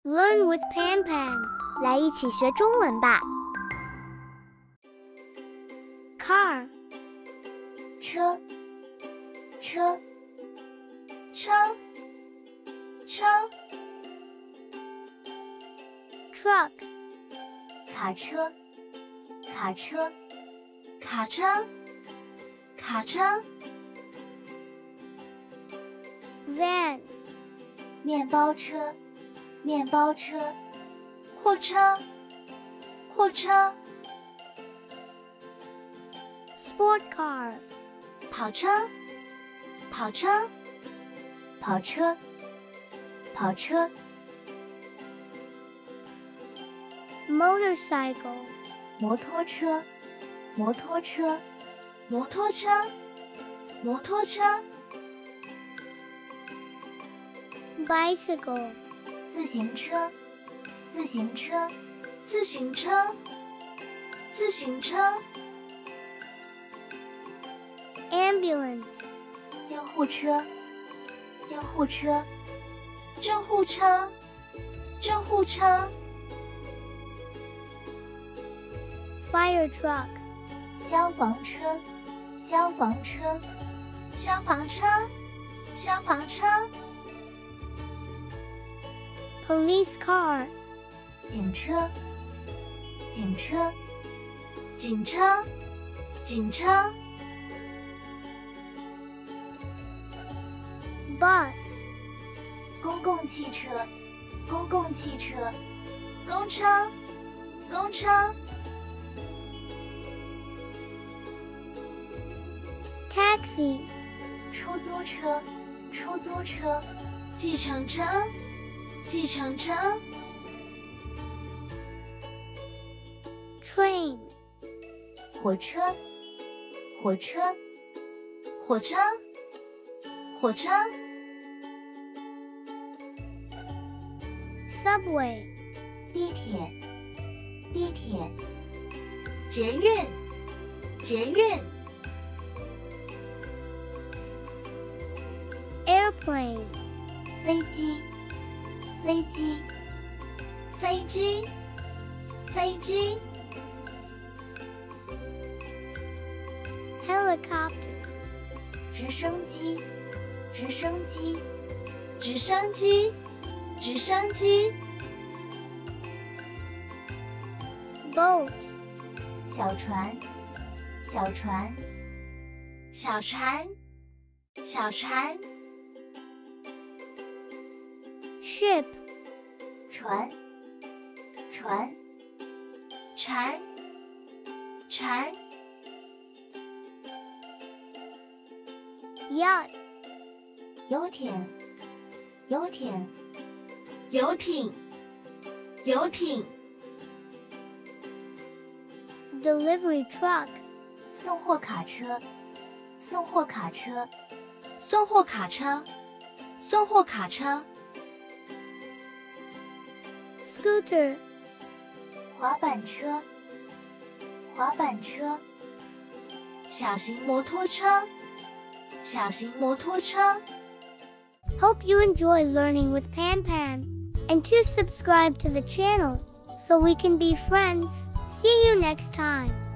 Learn with Pan Pan. 来一起学中文吧。 Car, 车，车，车，车， truck, 卡车，卡车，卡车，卡车， van, 面包车，面包车，货车，货车， sport car, 跑车，跑车，跑车，跑车， motorcycle, 摩托车，摩托车，摩托车，摩托车， bicycle, 自行车，自行车，自行车，自行车， ambulance, 救护车，救护车，救护车，救护车， fire truck, 消防车，消防车，消防车，消防车， police car, 警车，警车，警车，警车， bus, 公共汽车，公共汽车，公车，公车， taxi, 出租车，出租车，计程车，计程车， train, 火车，火车，火车，火车， subway, 地铁，地铁，捷运，捷运， airplane, 飞机，飞机，飞机，飞机， helicopter, 直升机，直升机，直升机，直升机， boat, 小船，小船，小船，小船， ship, 船，船，船，船， yacht, 游艇，游艇，游艇，游艇， delivery truck, 送货卡车，送货卡车，送货卡车，送货卡车， scooter, 滑板车，滑板车，小型摩托车，小型摩托车。 Hope you enjoy learning with Pan Pan, and to subscribe to the channel so we can be friends. See you next time.